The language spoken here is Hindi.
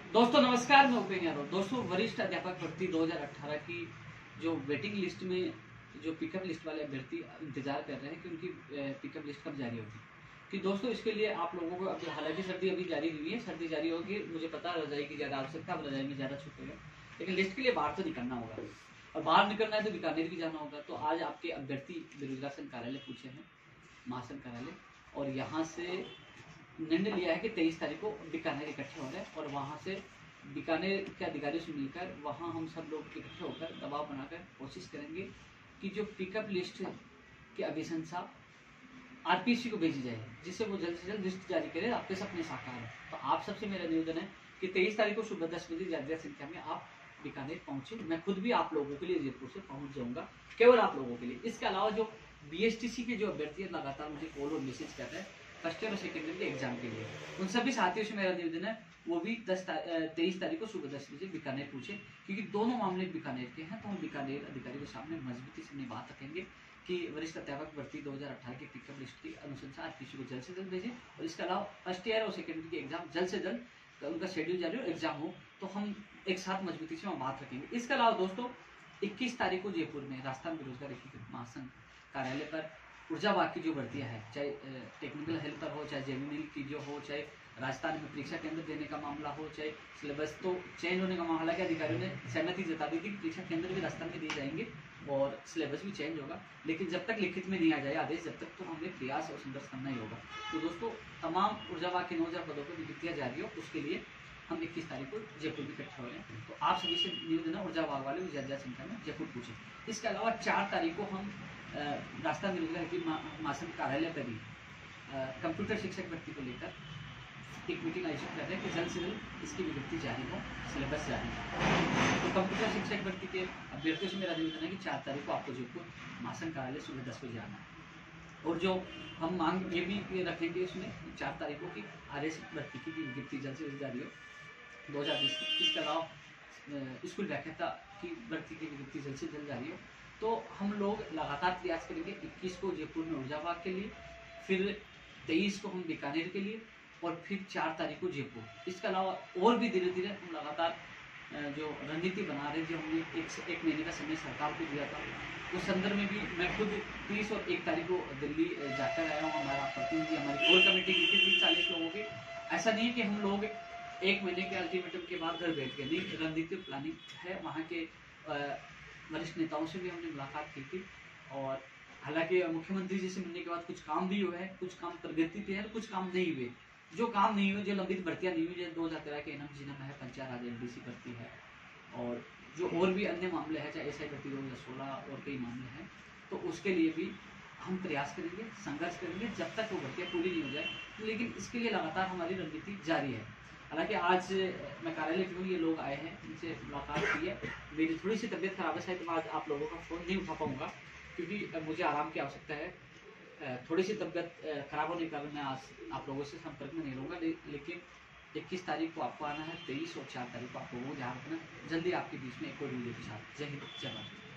दोस्तों नमस्कार, मैं उपेंद्र यादव। दोस्तों वरिष्ठ अध्यापक भर्ती 2018 की जो वेटिंग लिस्ट में जो पिकअप लिस्ट वाले अभ्यर्थी इंतजार कर रहे हैं कि उनकी पिकअप लिस्ट कब जारी होगी। कि दोस्तों इसके लिए आप लोगों को अब हालांकि सर्दी अभी जारी हुई है, सर्दी जारी होगी, मुझे पता रजाई की ज़्यादा आवश्यकता, अब रजाई में ज़्यादा छूट होगा, लेकिन लिस्ट के लिए बाहर तो निकलना होगा और बाहर निकलना है तो बीकानेर भी जाना होगा। तो आज आपके अभ्यर्थी बेरोजगार संघ कार्यालय पूछे हैं, महासंघ कार्यालय, और यहाँ से निर्णय लिया है कि 23 तारीख को बीकानेर इकट्ठे हो रहे हैं और वहाँ से बीकानेर के अधिकारियों से मिलकर वहाँ हम सब लोग इकट्ठे होकर दबाव बनाकर कोशिश करेंगे कि जो पिकअप लिस्ट की अभिशंसा आरपीसी को भेजी जाएगी, जिससे वो जल्द से जल्द लिस्ट जारी करे, आपके सपने साकार है। तो आप सबसे मेरा निवेदन है कि 23 तारीख को सुबह 10 बजे ज्यादा संख्या में आप बीकानेर पहुंचे। मैं खुद भी आप लोगों के लिए जयपुर से पहुंच जाऊंगा, केवल आप लोगों के लिए। इसके अलावा जो बीएसटीसी के जो अभ्यर्थी लगातार मुझे कॉल और मैसेज कर रहे हैं फर्स्ट ईयर और सेकेंड ईयर के एग्जाम के लिए, उन सभी साथियों से मेरा निवेदन है वो भी 23 तारीख को सुबह 10 बजे बीकानेर पूछे, क्योंकि दोनों मामले बीकानेर के हैं। तो हम बीकानेर अधिकारी के सामने मजबूती से अपनी बात रखेंगे कि वरिष्ठ अध्यापक भर्ती 2018 की पिकअप लिस्ट की अनुशंसा आरपीसी को जल्द से जल्द भेजें, और इसके अलावा फर्स्ट ईयर और सेकेंड ईयर के एग्जाम जल्द से जल्द उनका शेड्यूल जारी हो, एग्जाम हो, तो हम एक साथ मजबूती से हम बात रखेंगे। इसके अलावा दोस्तों 21 तारीख को जयपुर में राजस्थान बेरोजगार एकीकृत महासंघ कार्यालय पर ऊर्जा विभाग की जो भर्तियां हैं, चाहे टेक्निकल हेल्पर हो, चाहे जेमिनिल की जो हो, चाहे राजस्थान में परीक्षा केंद्र देने का मामला हो, चाहे सिलेबस तो चेंज होने का मामला, हालांकि अधिकारियों ने सहमति जता दी थी कि परीक्षा केंद्र भी राजस्थान में दिए जाएंगे और सिलेबस भी चेंज होगा, लेकिन जब तक लिखित में नहीं आ जाए आदेश, जब तक तो हमें प्रयास और संघर्ष करना ही होगा। तो दोस्तों तमाम ऊर्जा विभाग के 9000 पदों पर नियुक्तियां जारी हो, उसके लिए हम 21 तारीख को जयपुर में इकट्ठे हो रहे हैं। तो आप सभी से निवेदन है ऊर्जा विभाग वाले ज्यादा संख्या में जयपुर पूछे। इसके अलावा 4 तारीख को हम राजस्थान बेरोजगार की महासंघ कार्यालय पर भी कंप्यूटर शिक्षक भर्ती को लेकर एक मीटिंग आयोजित कर रहे हैं कि जल्द से जल्द इसकी विज्ञप्ति जारी हो, सिलेबस जारी हो। तो कंप्यूटर शिक्षक भर्ती के अभ्यर्थियों से मेरा निवेदन है कि 4 तारीख को आपको जयपुर महासंघ कार्यालय सुबह 10 बजे आना है। और जो हम मांग ये भी रखेंगे इसमें 4 तारीख को कि आरएस भर्ती की विज्ञप्ति जल्द से जल्द जारी हो 2020 में। इसके अलावा स्कूल व्याख्याता की भर्ती की विज्ञप्ति जल्द से जल्द जारी हो। तो हम लोग लगातार प्रयास करेंगे 21 को जयपुर में ऊर्जा विभाग के लिए, फिर 23 को हम बीकानेर के लिए, और फिर 4 तारीख को जयपुर। इसके अलावा और भी धीरे धीरे हम लगातार जो रणनीति बना रहे हैं, जो हमने एक महीने का समय सरकार को दिया था, उस संदर्भ में भी मैं खुद 30 और 1 तारीख को दिल्ली जाकर आया हूँ। हमारा प्रतिनिधि, हमारी कोर कमेटी की थी 40 लोगों की। ऐसा नहीं है कि हम लोग एक महीने के अल्टीमेटम के बाद घर बैठ गए, नहीं, रणनीतिक प्लानिंग है। वहाँ के वरिष्ठ नेताओं से भी हमने मुलाकात की थी, और हालांकि मुख्यमंत्री जी से मिलने के बाद कुछ काम भी हुए हैं, कुछ काम प्रगति पे है, कुछ काम नहीं हुए। जो काम नहीं हुए, जो लंबित भर्तियां नहीं हुई, जैसे 2013 के एनएम जिनम है, पंचायत राज एलडीसी भर्ती है, और जो और भी अन्य मामले हैं, चाहे एसआई भर्ती 2016 और कई मामले हैं, तो उसके लिए भी हम प्रयास करेंगे, संघर्ष करेंगे जब तक वो भर्तियाँ पूरी नहीं हो जाए। लेकिन इसके लिए लगातार हमारी रणनीति जारी है। हालांकि आज मैं कार्यालय क्यों ये लोग आए हैं, इनसे मुलाकात की है। मेरी थोड़ी सी तबीयत खराब है, शायद मैं आज आप लोगों का फ़ोन नहीं उठा पाऊंगा, क्योंकि मुझे आराम की आवश्यकता है। थोड़ी सी तबीयत खराब होने के कारण मैं आज आप लोगों से संपर्क में नहीं रहूँगा, लेकिन 21 तारीख को आपको आना है, 23 और 4 तारीख को आप लोगों को ध्यान रखना। जल्दी आपके बीच में एक और वीडियो के साथ। जय हिंद, जय भारत।